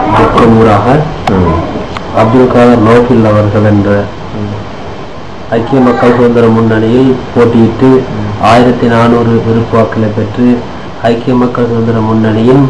ஊராக அப்துல் காதர் நௌஃபில் அவர்கள் என்ற ஐக்கிய மக்கள் சுதந்திர முன்னணியை போட்டியிட்டு 1400 விருப்பு வாக்குகளை பெற்று ஐக்கிய மக்கள் சுதந்திர முன்னணியின்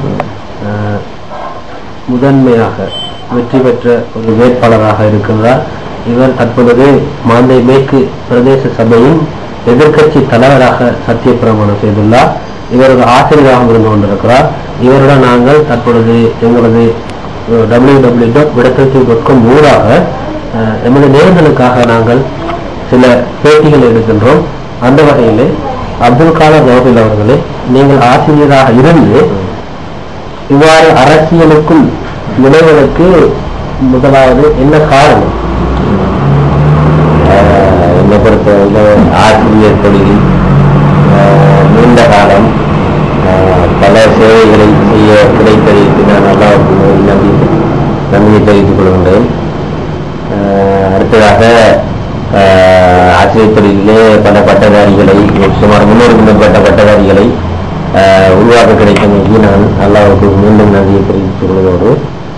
முதன்மையாக வெற்றி பெற்ற ஒரு வேட்பாளராக இருக்கின்றார். இவர் தற்பொழுது மாந்தை மேற்கு பிரதேச சபையின் எதிர்கட்சி தலைவராக சத்தியப்பிரமாணம் செய்துள்ளார். இவர் ஒரு ஆசிரியராக இருந்து கொண்டிருக்கிறார். இவருடன் நாங்கள் தற்பொழுது எங்களது www.விடக்கட்சி.com ஊடாக எமது நேயர்களுக்காக நாங்கள் சில பேட்டிகள் எடுக்கின்றோம். அந்த வகையிலே அப்துல் காதர் நௌஃபில் அவர்களே, நீங்கள் ஆசிரியராக இருந்து இவ்வாறு அரசியலுக்குள் நுழைவதற்கு முதலாவது என்ன காரணம்? என்னை பொறுத்தவரை ஆசிரியர் தொழிலில் நீண்ட காலம் பல சேவைகளை செய்ய கிடைத்ததற்கு நான் நல்லா நன்றியை தெரிவித்துக் கொள்கின்றேன். அடுத்ததாக ஆசிரியர் தொழிலே பல பட்டதாரிகளை சுமார் 300க்கும் மேற்பட்ட பட்டதாரிகளை உருவாக்க கிடைத்தமைக்கு நான் அல்லாஹ்வுக்கு மீண்டும் நன்றியை தெரிவித்துக் கொள்வதோடு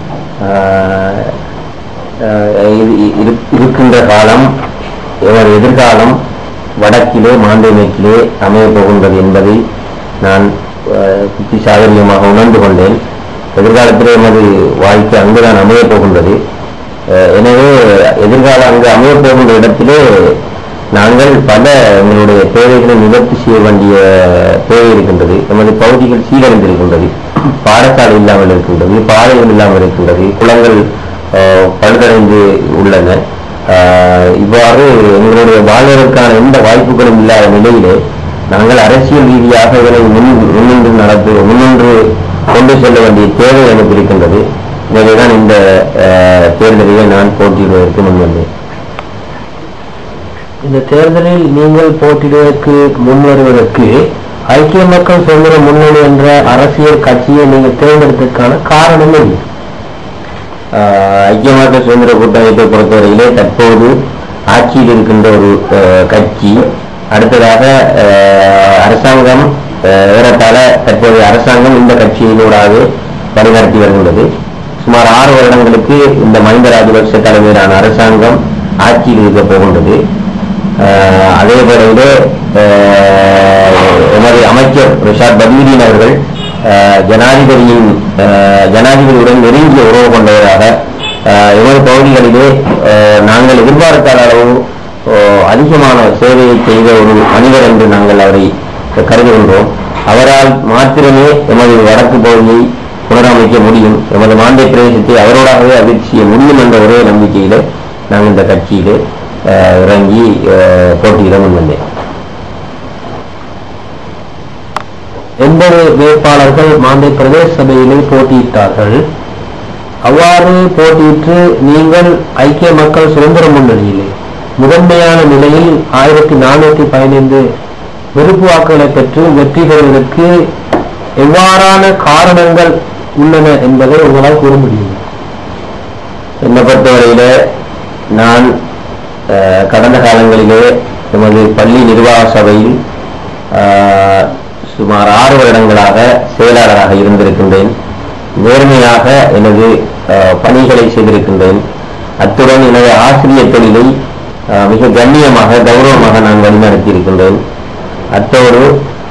இருக்கின்ற காலம் எதிர்காலம் வடக்கிலே மாந்தை மேற்கிலே அமையப் போகின்றது என்பதை நான் புத்தி சாகரியமாக உணர்ந்து கொண்டேன். எதிர்காலத்திலே எமது வாழ்க்கை அங்குதான் அமையப் போகின்றது. எனவே எதிர்காலம் அங்கு அமையப் போகின்ற இடத்திலே நாங்கள் பல எங்களுடைய தேவைகளை நிவர்த்தி செய்ய வேண்டிய தேவை இருக்கின்றது. எமது பகுதிகள் சீரழிந்திருக்கின்றது, பாடசாலை இல்லாமல் இருக்கின்றது, பாதைகள் இல்லாமல் இருக்கின்றது, குளங்கள் பழுதடைந்து உள்ளன. இவ்வாறு எங்களுடைய வாழ்வதற்கான எந்த வாய்ப்புகளும் இல்லாத நிலையிலே நாங்கள் அரசியல் ரீதியாக இதனை முன்னின்று கொண்டு செல்ல வேண்டிய தேவை எனக்கு இருக்கின்றது. எனவேதான் இந்த தேர்தலிலே நான் போட்டியிடுவதற்கு முன்வந்தேன். இந்த தேர்தலில் நீங்கள் போட்டியிடுவதற்கு முன்வருவதற்கு ஐக்கிய மக்கள் சுதந்திர முன்னணி என்ற அரசியல் கட்சியை நீங்கள் தேர்ந்தெடுத்ததற்கான காரணம் என்ன? ஐக்கிய மக்கள் சுதந்திர கூட்டமைப்பை பொறுத்தவரையிலே தற்போது ஆட்சியில் இருக்கின்ற ஒரு கட்சி. அடுத்ததாக அரசாங்கம் ஏறத்தாழ தற்போதைய அரசாங்கம் இந்த கட்சியினூடாக வழிநடத்தி வருகின்றது. சுமார் 6 வருடங்களுக்கு இந்த மஹிந்த ராஜபக்ஷ தலைமையிலான அரசாங்கம் ஆட்சியில் இருக்க போகின்றது. அதே வேளையிலே எமது அமைச்சர் ரிஷாத் பதியுதீன் அவர்கள் ஜனாதிபதியுடன் நெருங்கிய உறவு கொண்டவராக எமது பகுதிகளிலே நாங்கள் எதிர்பார்க்காத அளவு அதிகமான சேவையை செய்த ஒரு மனிதர் என்று நாங்கள் அவரை கருதுகின்றோம். அவரால் மாத்திரமே எமது வடக்கு பகுதியை புனரமைக்க முடியும், எமது மாந்தை பிரதேசத்தை அவரோடாகவே அபிவிருத்தி செய்ய முடியும் என்ற ஒரே நம்பிக்கையிலே நான் இந்த கட்சியிலே இறங்கி போட்டியிட முன்வந்தேன். 80 வேட்பாளர்கள் மாந்தை பிரதேச சபையிலே போட்டியிட்டார்கள். அவ்வாறு போட்டியிட்டு நீங்கள் ஐக்கிய மக்கள் சுதந்திர முன்னணியிலே முதன்மையான நிலையில் 1415 விருப்பு வாக்குகளை பெற்று வெற்றி பெறுவதற்கு எவ்வாறான காரணங்கள் உள்ளன என்பதை உங்களால் கூற முடியும்? என்னை பொறுத்தவரையில நான் கடந்த காலங்களிலே எமது பள்ளி நிர்வாக சபையில் சுமார் 6 வருடங்களாக செயலாளராக இருந்திருக்கின்றேன். நேர்மையாக எனது பணிகளை செய்திருக்கின்றேன். அத்துடன் எனது ஆசிரியர் தொழிலை மிக கண்ணியமாக கௌரவமாக நான் வழிநடத்தி இருக்கின்றேன். அத்தோடு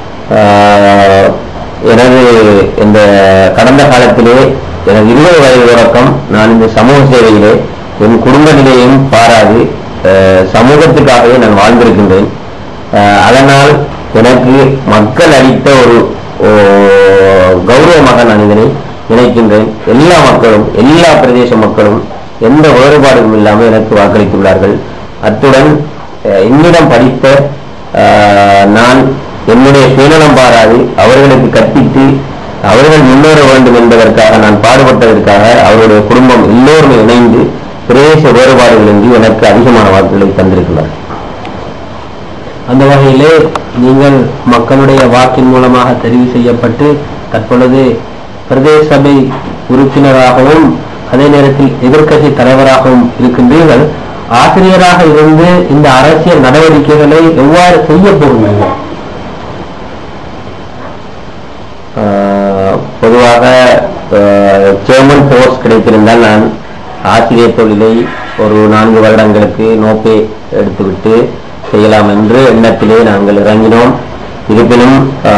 எனது இந்த கடந்த காலத்திலே எனது 20 வயது தொடக்கம் நான் இந்த சமூக சேவையிலே என் குடும்ப நிலையையும் பாராது சமூகத்துக்காகவே நான் வாழ்ந்திருக்கின்றேன். அதனால் எனக்கு மக்கள் அளித்த ஒரு கௌரவமாக நான் இதனை நினைக்கின்றேன். எல்லா மக்களும், எல்லா பிரதேச மக்களும் எந்த வேறுபாடும் இல்லாமல் எனக்கு வாக்களித்துள்ளார்கள். அத்துடன் என்னிடம் படித்த நான் என்னுடைய சுயநலம் பாராது அவர்களுக்கு கற்பித்து அவர்கள் முன்னேற வேண்டும் என்பதற்காக நான் பாடுபட்டதற்காக அவருடைய குடும்பம் எல்லோருமே இணைந்து பிரதேச வேறுபாடுகளின்றி எனக்கு அதிகமான வாக்குகளை தந்திருக்கிறார். அந்த வகையிலே நீங்கள் மக்களுடைய வாக்கின் மூலமாக தெரிவு செய்யப்பட்டு தற்பொழுது பிரதேச சபை உறுப்பினராகவும் அதே நேரத்தில் எதிர்க்கட்சி தலைவராகவும் இருக்கின்றீர்கள். ஆசிரியராக இருந்து இந்த அரசியல் நடவடிக்கைகளை எவ்வாறு செய்ய போகிறீர்கள்? பொதுவாக சேர்மன் போஸ்ட் கிடைத்திருந்தால் நான் ஆசிரியர் தொழிலை ஒரு 4 வருடங்களுக்கு நோப்பே எடுத்துவிட்டு செய்யலாம் என்று எண்ணத்திலே நாங்கள் இறங்கினோம். இருப்பினும்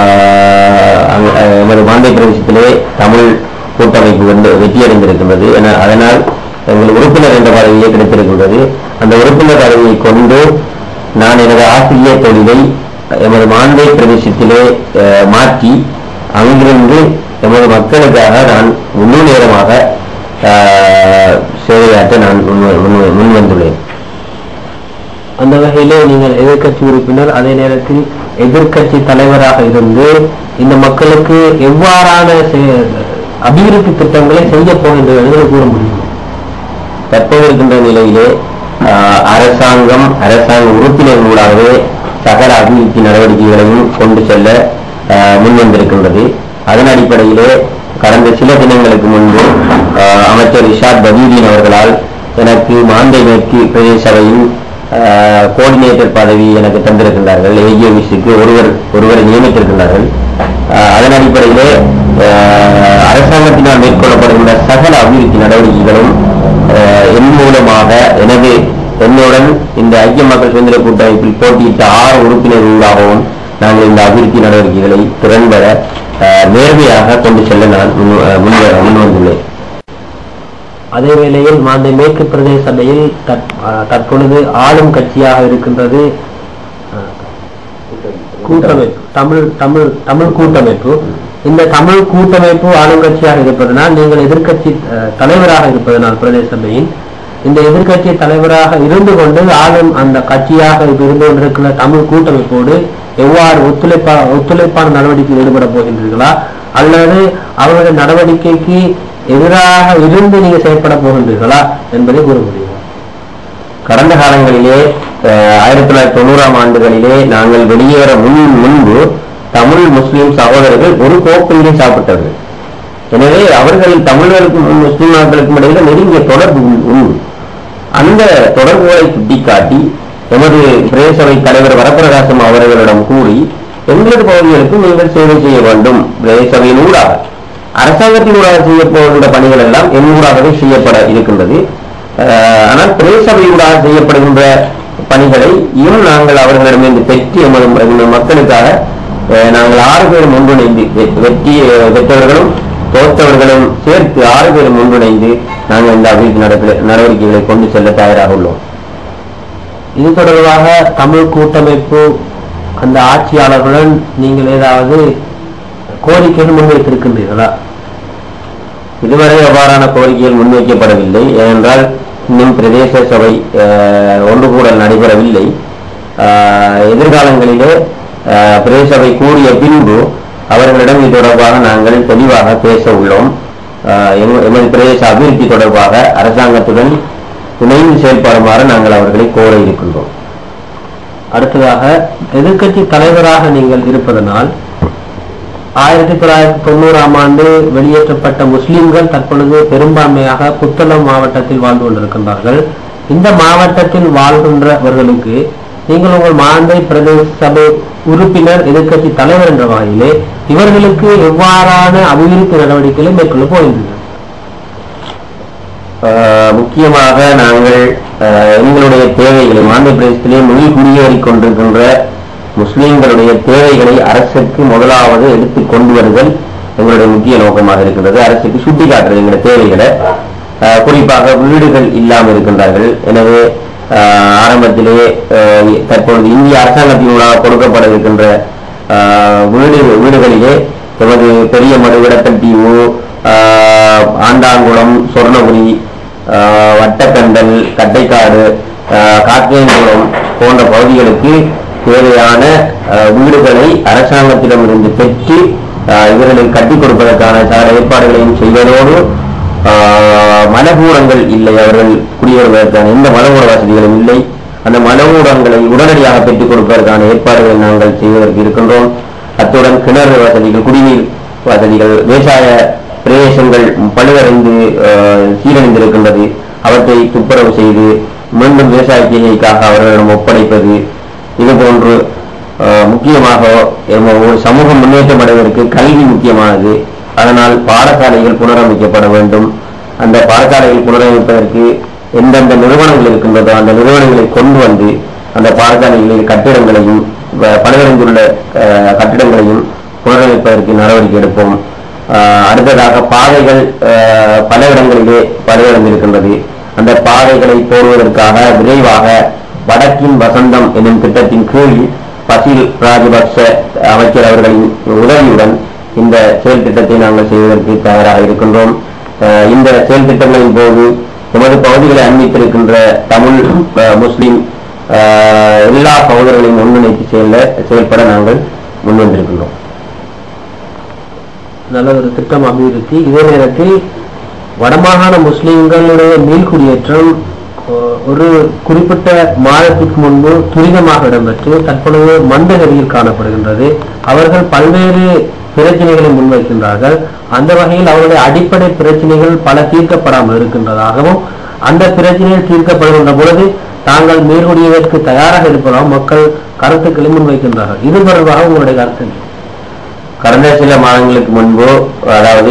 எமது மாந்தை பிரதேசத்திலே தமிழ் கூட்டமைப்பு வெற்றியடைந்திருக்கின்றது. அதனால் எங்கள் உறுப்பினர் என்ற பதவியே கிடைத்திருக்கின்றது. அந்த உறுப்பினர் பதவியை கொண்டு நான் எனது ஆசிரியர் தொழிலை எமது மாந்தை பிரதேசத்திலே மாற்றி அங்கிருந்து எமது மக்களுக்காக நான் முழு நேரமாக சேவையாற்ற நான் முன்வந்துள்ளேன். அந்த வகையிலே நீங்கள் எதிர்கட்சி உறுப்பினர், அதே நேரத்தில் எதிர்கட்சி தலைவராக இருந்து இந்த மக்களுக்கு எவ்வாறான அபிவிருத்தி திட்டங்களை செய்ய போகின்றன கூற முடியும்? தற்போது இருக்கின்ற நிலையிலே அரசாங்க உறுப்பினர்களாகவே சகல அபிவிருத்தி நடவடிக்கைகளையும் கொண்டு செல்ல முன்வந்திருக்கின்றது. அதன் அடிப்படையிலே கடந்த சில தினங்களுக்கு முன்பு அமைச்சர் இஷாத் பதீதீன் அவர்களால் எனக்கு மாந்தை மேற்கு பிரதேச சபையின் கோஆர்டினேட்டர் பதவி எனக்கு தந்திருக்கின்றார்கள். ஏஜிஎஸ்க்கு ஒருவரை நியமித்திருக்கின்றார்கள். அதன் அடிப்படையிலே அரசாங்கத்தினால் மேற்கொள்ளப்படுகின்ற சகல அபிவிருத்தி நடவடிக்கைகளும் என் மூலமாக என்னுடன் இந்த ஐக்கிய மக்கள் சுதந்திர கூட்டமைப்பில் போட்டியிட்ட 6 உறுப்பினர்களாகவும் நாங்கள் இந்த அபிவிருத்தி நடவடிக்கைகளை திறன்பட நேர்மையாக கொண்டு செல்ல நான் முன்வந்துள்ளேன். அதே வேளையில் மாந்தை மேற்கு பிரதேச சபையில் தற்பொழுது ஆளும் கட்சியாக இருக்கின்றது கூட்டமைப்பு, தமிழ் கூட்டமைப்பு. இந்த தமிழ் கூட்டமைப்பு ஆளும் கட்சியாக இருப்பதனால், நீங்கள் எதிர்கட்சி தலைவராக இருப்பதனால் பிரதேச சபையின் இந்த எதிர்கட்சி தலைவராக இருந்து கொண்டு ஆளும் அந்த கட்சியாக இருந்து கொண்டிருக்கிற தமிழ் கூட்டமைப்போடு எவ்வாறு ஒத்துழைப்பான நடவடிக்கையில் ஈடுபட போகின்றீர்களா, அல்லது அவர்களுடைய நடவடிக்கைக்கு எதிராக இருந்து நீங்க செயல்பட போகின்றீர்களா என்பதை கூற முடியும்? கடந்த காலங்களிலே 1990ஆம் ஆண்டுகளிலே நாங்கள் வெளியேற முன்பு தமிழ் முஸ்லிம் சகோதரர்கள் ஒரு கோப்பையிலே சாப்பிட்டார்கள். எனவே அவர்கள் தமிழர்களுக்கும் முஸ்லிம் நாட்களுக்கும் இடையில நெருங்கிய தொடர்பு உண்டு. அந்த தொடர்புகளை சுட்டிக்காட்டி எமது பிரதேசபை தலைவர் வரப்பிரகாசம் அவர்களிடம் கூறி எங்களது பகுதிகளுக்கும் நீங்கள் சேவை செய்ய வேண்டும். பிரதேசபையின் ஊடாக அரசாங்கத்தினூடாக செய்யப்படுகின்ற பணிகள் எல்லாம் எண்ணூடாகவே செய்யப்பட இருக்கின்றது. ஆனால் பிரதேசபையூடாக செய்யப்படுகின்ற பணிகளை இன்னும் நாங்கள் அவர்களிடமிருந்து பெற்று எமது மக்களுக்காக நாங்கள் 6 பேரும் ஒன்றிணைந்து பெற்றவர்களும் தோற்றவர்களும் சேர்த்து 6 பேரும் ஒன்றிணைந்து நாங்கள் இந்த அபிவிருத்தி நடவடிக்கைகளை கொண்டு செல்ல தயாராக உள்ளோம். இது தொடர்பாக தமிழ் கூட்டமைப்பு அந்த ஆட்சியாளர்களுடன் நீங்கள் ஏதாவது கோரிக்கைகள் முன்வைத்திருக்கின்றீர்களா? இதுவரை அவ்வாறான கோரிக்கைகள் முன்வைக்கப்படவில்லை. ஏனென்றால் இன்னும் பிரதேச சபை ஒன்று கூட நடைபெறவில்லை. எதிர்காலங்களிலே பிரதேச சபை கூடிய பின்பு அவர்களிடம் இது தொடர்பாக நாங்கள் தெளிவாக பேச உள்ளோம். எமது பிரதேச அபிவிருத்தி தொடர்பாக அரசாங்கத்துடன் இணைந்து செயல்படுமாறு நாங்கள் அவர்களை கோர இருக்கின்றோம். அடுத்ததாக எதிர்கட்சி தலைவராக நீங்கள் இருப்பதனால் 1990ஆம் ஆண்டு வெளியேற்றப்பட்ட முஸ்லிம்கள் தற்பொழுது பெரும்பான்மையாக புத்தளம் மாவட்டத்தில் வாழ்ந்து கொண்டிருக்கின்றார்கள். இந்த மாவட்டத்தில் வாழ்கின்றவர்களுக்கு நீங்கள் உங்கள் மாந்தை பிரதேச சபை உறுப்பினர், எதிர்கட்சி தலைவர் என்ற வகையிலே இவர்களுக்கு எவ்வாறான அபிவிருத்தி நடவடிக்கைகளை மேற்கொள்ள போகின்றனர்? முக்கியமாக நாங்கள் எங்களுடைய தேவைகளை மாந்தை பிரதேசத்திலே மொழி குடியேறிக் கொண்டிருக்கின்ற முஸ்லிம்களுடைய தேவைகளை அரசுக்கு முதலாவது எடுத்துக் கொண்டு வருதல் எங்களுடைய முக்கிய நோக்கமாக இருக்கின்றது. அரசுக்கு சுட்டிக்காட்டுறது எங்களுடைய தேவைகளை. குறிப்பாக வீடுகள் இல்லாமல் இருக்கின்றார்கள். எனவே ஆரம்பத்திலே தற்பொழுது இந்திய அரசாங்கத்தினூடாக கொடுக்கப்பட இருக்கின்ற வீடுகளிலே எமது பெரிய மடு, விடத்தீவு, ஆண்டாங்குளம், சொர்ணபுரி, வட்டக்கண்டல், கட்டைக்காடு, காக்கேங்குளம் போன்ற பகுதிகளுக்கு தேவையான வீடுகளை அரசாங்கத்திடமிருந்து பெற்று இவர்களுக்கு கட்டிக் கொடுப்பதற்கான சகல ஏற்பாடுகளையும் செய்வதோடு மலகூடங்கள் இல்லை, அவர்கள் குடியேறுவதற்கான எந்த மலகூட வசதிகளும் இல்லை. அந்த மலகூடங்களை உடனடியாக பெற்றுக் கொடுப்பதற்கான ஏற்பாடுகளை நாங்கள் செய்வதற்கு இருக்கின்றோம். அத்துடன் கிணறு வசதிகள், குடிநீர் வசதிகள், விவசாய பிரதேசங்கள் பழுவடைந்து சீரழிந்திருக்கின்றது. அவற்றை துப்புரவு செய்து மீண்டும் விவசாய தேவைக்காக அவர்களிடம் ஒப்படைப்பது, இதுபோன்று முக்கியமாக ஒரு சமூகம் முன்னேற்றம் அடைவதற்கு கல்வி முக்கியமானது. அதனால் பாடசாலைகள் புனரமைக்கப்பட வேண்டும். அந்த பாடசாலைகள் புனரமைப்பதற்கு எந்தெந்த நிறுவனங்கள் இருக்கின்றதோ அந்த நிறுவனங்களை கொண்டு வந்து அந்த பாடசாலைகளில் கட்டிடங்களையும் பலவடைந்துள்ள கட்டிடங்களையும் புனரமைப்பதற்கு நடவடிக்கை எடுப்போம். அடுத்ததாக பாதைகள் பல இடங்களிலே பலவடைந்திருக்கின்றது. அந்த பாதைகளை போடுவதற்காக விரைவாக வடக்கின் வசந்தம் என்னும் திட்டத்தின் கீழ் பசில் ராஜபக்ச அமைச்சர் அவர்களின் உதவியுடன் இந்த செயல் திட்டத்தை நாங்கள் செய்வதற்கு தயாராக இருக்கின்றோம். இந்த செயல் திட்டங்களின் போது எமது பகுதிகளை அண்மித்திருக்கின்ற தமிழ் முஸ்லிம் எல்லா சகோதரர்களையும் ஒன்றிணைத்து செயல்பட நாங்கள் முன்வந்திருக்கின்றோம். நல்ல ஒரு திட்டம் அபிவிருத்தி. இதே நேரத்தில் வடமாகாண முஸ்லிம்களுடைய மீள்குடியேற்றம் ஒரு குறிப்பிட்ட மாதத்திற்கு முன்பு துரிதமாக இடம்பெற்று தற்பொழுது மந்தகதியில் காணப்படுகின்றது. அவர்கள் பல்வேறு பிரச்சனைகளை முன்வைக்கின்றார்கள். அந்த வகையில் அவருடைய அடிப்படை பிரச்சனைகள் பல தீர்க்கப்படாமல் இருக்கின்றதாகவும் அந்த பிரச்சனைகள் தீர்க்கப்படுகின்ற பொழுது தாங்கள் மேற்கொள்வதற்கு தயாராக இருப்பதாகவும் மக்கள் கருத்துக்களை முன்வைக்கின்றார்கள். இது தொடர்பாக உங்களுடைய கருத்து? கடந்த சில மாதங்களுக்கு முன்பு, அதாவது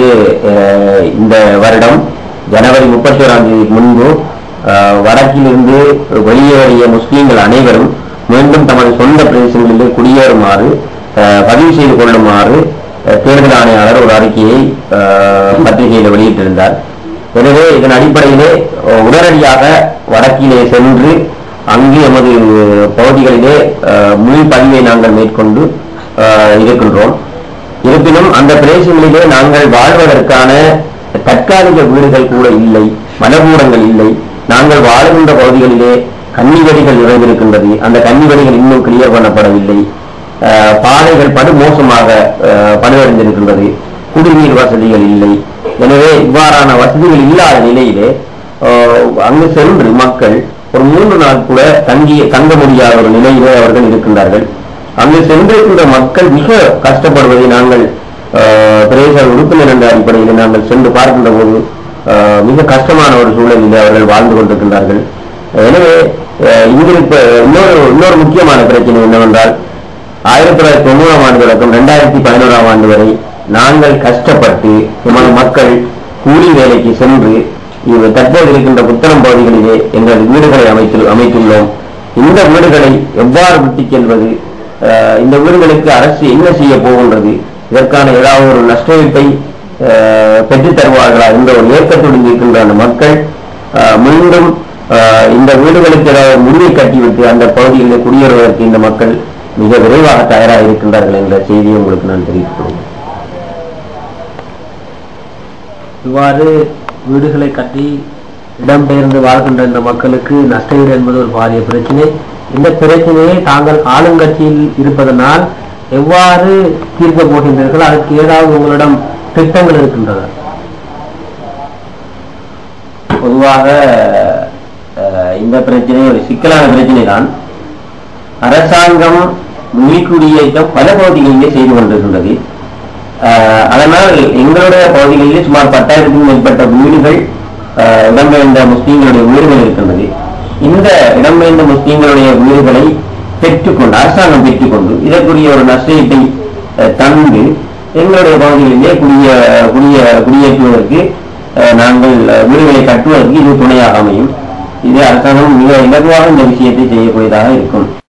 இந்த வருடம் ஜனவரி 31ஆம் தேதிக்கு முன்பு வடக்கிலிருந்து வெளியேறிய முஸ்லீம்கள் அனைவரும் மீண்டும் தமது சொந்த பிரதேசங்களிலே குடியேறுமாறு பதிவு செய்து கொள்ளுமாறு தேர்தல் ஆணையாளர் ஒரு அறிக்கையை பத்திரிகையில் வெளியிட்டிருந்தார். எனவே இதன் அடிப்படையிலே உடனடியாக வடக்கிலே சென்று அங்கு எமது பகுதிகளிலே மீள்பதிவை நாங்கள் மேற்கொண்டு இருக்கின்றோம். இருப்பினும் அந்த பிரதேசங்களிலே நாங்கள் வாழ்வதற்கான தற்காலிக வீடுகள் கூட இல்லை, மலகூடங்கள் இல்லை. நாங்கள் வாழுகின்ற பகுதிகளிலே கன்னிவெடிகள் நிறைந்திருக்கின்றது. அந்த கன்னிவெடிகள் இன்னும் கிளியர் பண்ணப்படவில்லை. பாதைகள் படு மோசமாக படுவடைந்திருக்கின்றது. குடிநீர் வசதிகள் இல்லை. எனவே இவ்வாறான வசதிகள் இல்லாத நிலையிலே அங்கு சென்று மக்கள் ஒரு 3 நாள் கூட தங்க முடியாத ஒரு நிலையிலே அவர்கள் இருக்கின்றார்கள். அங்கு சென்றிருக்கின்ற மக்கள் மிக கஷ்டப்படுவதை நாங்கள் பிரதேச உறுப்பினர் என்ற அடிப்படையில் நாங்கள் சென்று பார்க்கின்ற போது மிக கஷ்டமான ஒரு சூழலில் அவர்கள் வாழ்ந்து கொண்டிருக்கின்றார்கள். எனவே இங்கிருப்ப இன்னொரு முக்கியமான பிரச்சனை என்னவென்றால் 1990ஆம் ஆண்டு தொடக்கம் 2011ஆம் ஆண்டு வரை நாங்கள் கஷ்டப்பட்டு எமது மக்கள் கூலி வேலைக்கு சென்று தற்போது இருக்கின்ற புத்தளம் பகுதிகளிலே எங்கள் வீடுகளை அமைத்துள்ளோம். இந்த வீடுகளை எவ்வாறு விட்டுச் செல்வது, இந்த வீடுகளுக்கு அரசு என்ன செய்ய போகின்றது, இதற்கான ஏதாவது ஒரு நஷ்டஈட்டை பெற்றுத் தருவார்களா என்ற ஒரு ஏக்கத்துடன் இருக்கின்ற அந்த மக்கள் மீண்டும் இந்த வீடுகளுக்கு ஏதாவது முடிவை கட்டிவிட்டு அந்த பகுதிகளில் குடியேறுவதற்கு இந்த மக்கள் மிக விரைவாக தயாராக இருக்கின்றார்கள் என்ற செய்தியை உங்களுக்கு நான் தெரிவித்துள்ளேன். இவ்வாறு வீடுகளை கட்டி இடம்பெயர்ந்து வாழ்கின்ற இந்த மக்களுக்கு நஷ்டஈடு என்பது ஒரு பாரிய பிரச்சனை. இந்த பிரச்சனையை தாங்கள் ஆளுங்கட்சியில் இருப்பதனால் எவ்வாறு தீர்க்க போகின்றீர்கள்? அதற்கு ஏதாவது உங்களிடம் திட்டங்கள் இருக்கின்றன? பொதுவாக இந்த பிரச்சனை ஒரு சிக்கலான பிரச்சனை தான். அரசாங்கம் மீள்குடியேற்றம் பல பகுதிகளிலே செய்து கொண்டிருக்கின்றது. அதனால் எங்களுடைய பகுதிகளிலே சுமார் 10,000க்கும் மேற்பட்ட வீடுகள் இடம்பெயர்ந்த முஸ்லீம்களுடைய வீடுகள் இருக்கின்றது. இந்த இடம்பெயர்ந்த முஸ்லீம்களுடைய வீடுகளை பெற்றுக்கொண்டு அரசாங்கம் பெற்றுக்கொண்டு இதற்குரிய ஒரு நஷ்டஈட்டை தந்து எங்களுடைய பகுதிகளிலே குடியேற்றுவதற்கு நாங்கள் வீடுகளை கட்டுவதற்கு இது துணையாக அமையும். இது அரசாங்கம் மிக இலகுவாக இந்த விஷயத்தை செய்யக்கூடியதாக இருக்கும்.